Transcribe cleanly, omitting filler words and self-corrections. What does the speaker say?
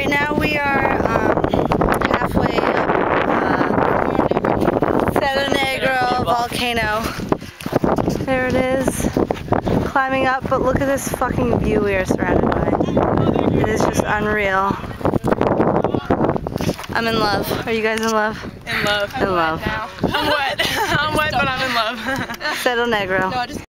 Right now we are halfway up Cerro Negro Volcano. There it is, climbing up, but look at this fucking view we are surrounded by. It is just unreal. I'm in love. Are you guys in love? In love. In love. I'm wet. I'm wet, but I'm in love. Cerro Negro. No, I just